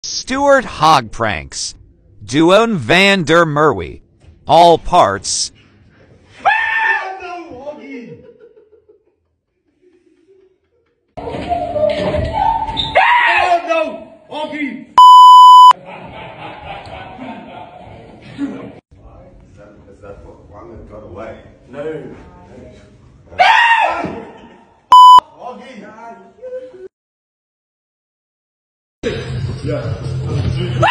Stuart Hogg pranks. Duhan van der Merwe. All parts. Is that one that got away? No. Yeah.